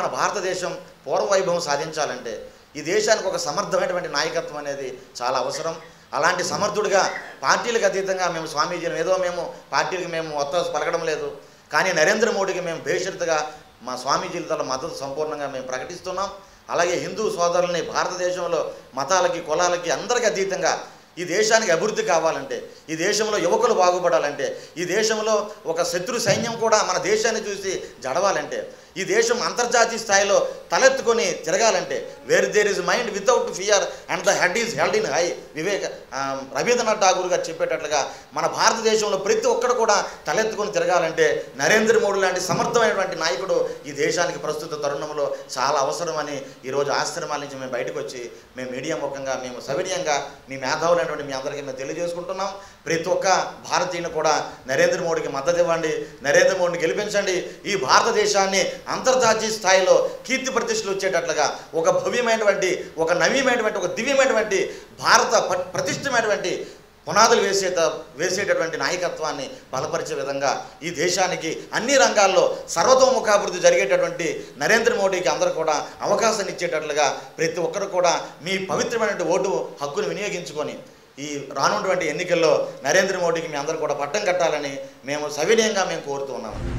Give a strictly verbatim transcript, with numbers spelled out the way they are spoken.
భారతదేశం పూర్వవైభవం సాధించాలంటే ఈ దేశానికి ఒక సమర్థమైనటువంటి నాయకత్వం అనేది చాలా అవసరం. అలాంటి సమర్థుడిగా పార్టీలకు అతీతంగా మేము స్వామీజీని ఏదో మేము పార్టీలకు మేము ఒత్తాసు పలకడం లేదు, కానీ నరేంద్ర మోడీకి మేము బేషరతుగా మా స్వామీజీల తల మద్దతు సంపూర్ణంగా మేము ప్రకటిస్తున్నాం. అలాగే హిందూ సోదరుల్ని భారతదేశంలో మతాలకి కులాలకి అందరికీ అతీతంగా ఈ దేశానికి అభివృద్ధి కావాలంటే, ఈ దేశంలో యువకులు బాగుపడాలంటే, ఈ దేశంలో ఒక శత్రు సైన్యం కూడా మన దేశాన్ని చూసి జడవాలంటే, ఈ దేశం అంతర్జాతీయ స్థాయిలో తలెత్తుకొని తిరగాలంటే where there is mind without fear and the head is held in high వివేక రవీంద్రనాథ్ ఠాగూర్ గారు చెప్పేటట్లుగా మన భారతదేశంలో ప్రతి ఒక్కరు కూడా తలెత్తుకొని తిరగాలంటే నరేంద్ర మోడీ లాంటి సమర్థమైనటువంటి నాయకుడు ఈ దేశానికి ప్రస్తుత తరుణంలో చాలా అవసరమని ఈరోజు ఆశ్రమాల నుంచి మేము బయటకు వచ్చి మేము మీడియా ముఖంగా మేము సవినీయంగా మీ మేధావులైనటువంటి మీ అందరికీ మేము తెలియజేసుకుంటున్నాం. ప్రతి ఒక్క భారతీయుని కూడా నరేంద్ర మోడీకి మద్దతు ఇవ్వండి, నరేంద్ర మోడీని గెలిపించండి. ఈ భారతదేశాన్ని అంతర్జాతీయ స్థాయిలో కీర్తి ప్రతిష్టలు వచ్చేటట్లుగా ఒక భవ్యమైనటువంటి ఒక నవీనమైనటువంటి ఒక దివ్యమైనటువంటి భారత ప్రతిష్టమైనటువంటి పునాదులు వేసే వేసేటటువంటి నాయకత్వాన్ని బలపరిచే విధంగా ఈ దేశానికి అన్ని రంగాల్లో సర్వతోముఖాభివృద్ధి జరిగేటటువంటి నరేంద్ర మోడీకి అందరూ కూడా అవకాశాన్ని ఇచ్చేటట్లుగా ప్రతి ఒక్కరు కూడా మీ పవిత్రమైనటువంటి ఓటు హక్కును వినియోగించుకొని ఈ రానున్నటువంటి ఎన్నికల్లో నరేంద్ర మోడీకి మీ అందరూ కూడా పట్టం కట్టాలని మేము సవినయంగా మేము కోరుతూ ఉన్నాము.